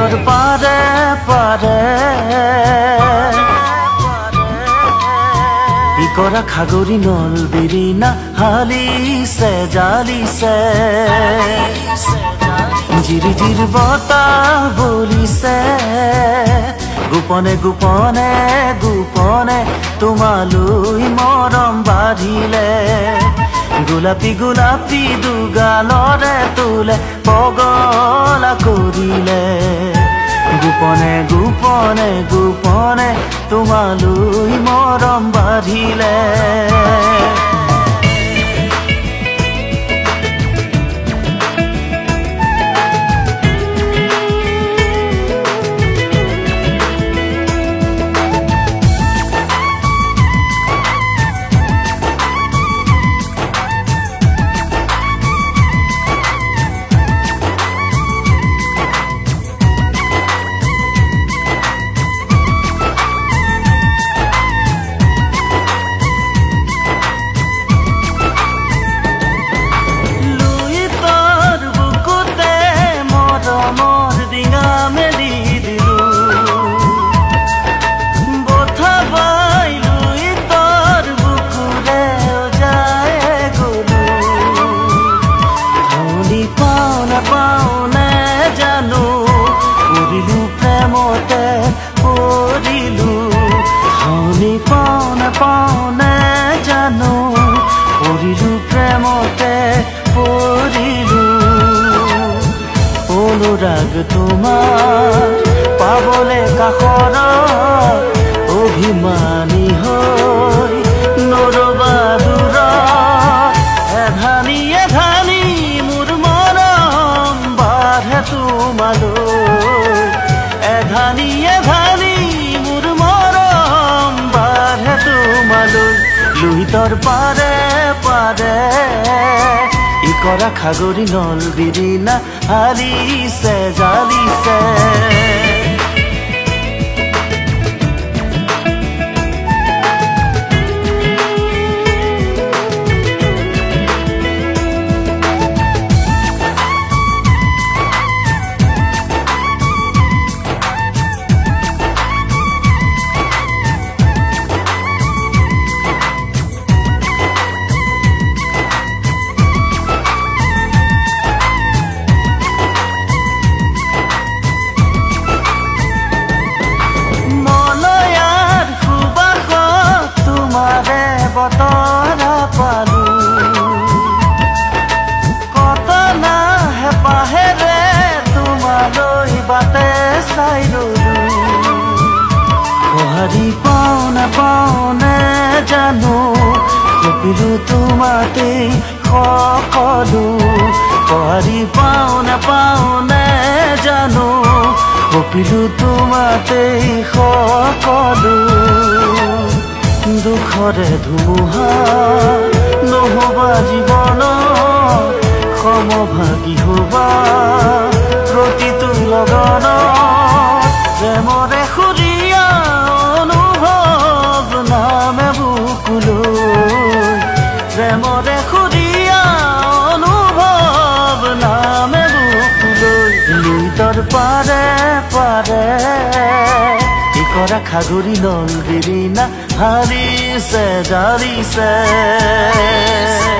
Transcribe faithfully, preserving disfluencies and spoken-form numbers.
লোহিতৰ পাৰে পাৰে ইকৰা খাগৰি নল বিৰিনা হালিছে জালিছে জিৰি জিৰ বতাহ বলিছে গোপনে গোপনে গোপনে তোমালৈ মৰম বাঢ়িলে গোলাপী গোলাপী দুগালৰে তোলে পগলা কৰিলে গোপনে গোপনে গোপনে তোমালৈ মৰম বাঢ়িলে পাওনে জানো পৰিলো প্ৰেমতে পৰিলো অনুৰাগ তোমাৰ পাবলে কাষৰ অভিমানী হৈ নৰবা দূৰ এধানি এধানি মোৰ মৰম বাঢ়ে তোমালৈ এধানি এধানি মোৰ মৰম বাঢ়ে তোমালৈ লোহিতৰ পাৰে পাৰে ইকৰা খাগৰি নল বিৰিনা হালিছে জালিছে বতৰা পালো কত না হেপাহেৰে তোমালৈ বাটে চাই ৰলো সঁহাৰি পাওনে পাওনে জানো কপিলো তোমাতে সকলো সঁহাৰি পাওনে পাওনে জানো কপিলো তোমাতে সকলো দুখৰে ধুমুহা নহবা জীৱন সমভাগী হবা প্ৰতিটো লগন প্ৰেমৰে সুৰীয়া অনুভৱ নামে বুকুলৈ প্ৰেমৰে সুৰীয়া অনুভৱ নামে বুকুলৈ লোহিতৰ পাৰে পাৰে ইকৰা খাগৰি নল বিৰিনা হালিছে জালিছে